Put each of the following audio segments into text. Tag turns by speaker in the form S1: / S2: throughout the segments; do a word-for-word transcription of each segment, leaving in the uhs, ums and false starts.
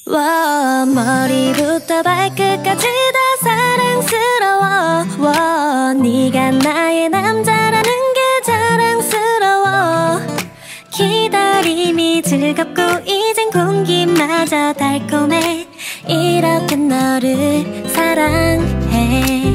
S1: 와, 머리부터 발끝까지 다 사랑스러워. 와, 네가 나의 남자라는 게 자랑스러워. 기다림이 즐겁고 이젠 공기마저 달콤해. 이렇게 너를 사랑해.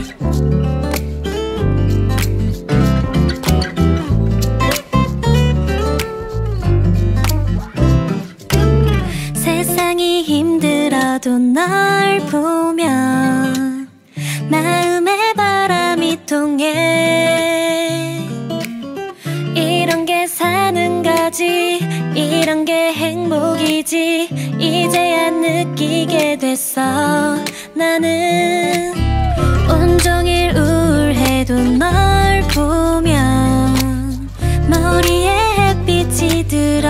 S1: 세상이 힘들어도 널 보면 마음에 바람이 통해. 이런 게 사는 거지, 이런 게 행복이지. 이제야 느끼게 됐어. 나는 온종일 우울해도 널 보면 머리에 햇빛이 들어.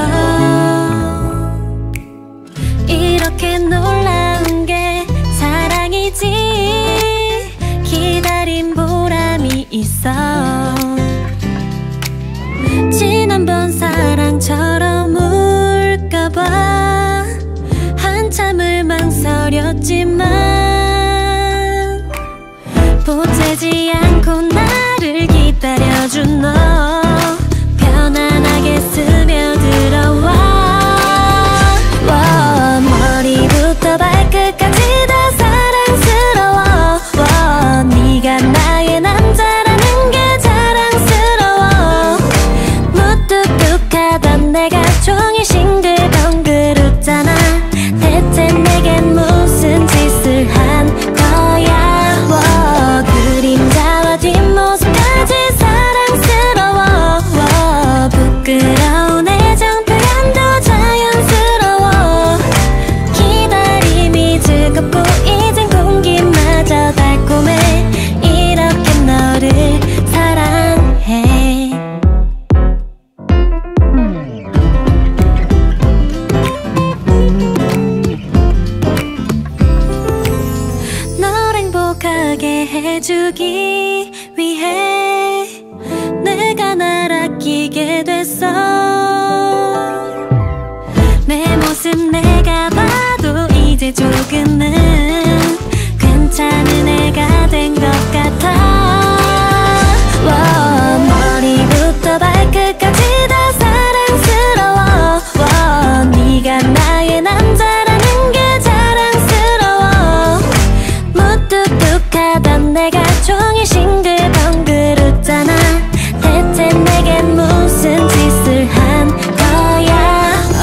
S1: 이렇게 놀라운 게 사랑이지. 기다린 보람이 있어. 지난번 사랑처럼 울까봐 한참을 망설였지만 보채지 않고 나를 기다려준 너 편안하게 스며들어와. 와, 머리부터 발끝까지 다 사랑스러워. 와, 네가 나의 남자라는 게 자랑스러워. 무뚝뚝하던 내가 종일 싱글벙글 웃잖아. 대체 내겐 무슨 짓을 한 거야. 와, 그림자와 뒷모습까지 사랑스러워. 와, 부끄러운 애정 표현도 자연스러워. 기다림이 즐겁고 이젠 공기마저 달콤해. 이렇게 너를 사랑해. 널 행복하게 해주기 위해 내가 날 아끼게 됐어. 내 모습 내가 봐도 이제 조금은 괜찮은 애가 된 것 같아. 와, 머리부터 발끝까지 다 사랑스러워. 와, 네가 나의 남자라는 게 자랑스러워. 무뚝뚝하던 내가 종일 싱글벙글 웃잖아. 대체 내겐 무슨 짓을 한 거야.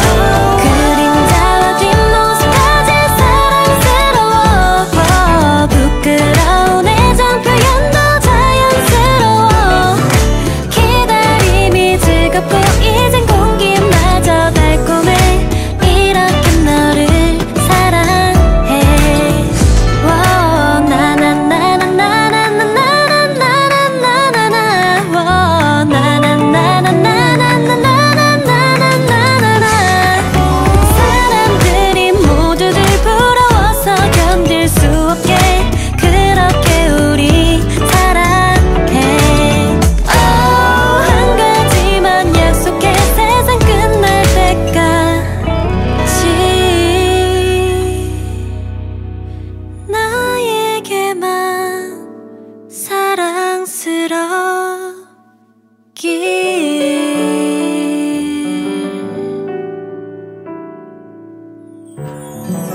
S1: 그림자와 뒷모습까지 사랑스러워. 와, 부끄러운 애정 표현도 자연스러워. 기다림이 즐겁고 이젠 공기마저 달콤해. 이렇게 너를 사랑해. 와, 나나나나나나나나나나나나나. 와, 나나나나나나나나나나나나. 사람들이 모두들 부러워서 견딜 수 없게 그렇게 우리 사랑해. 어, 한 가지만 약속해. 세상 끝날 때까지 나에게만 사랑스럽길.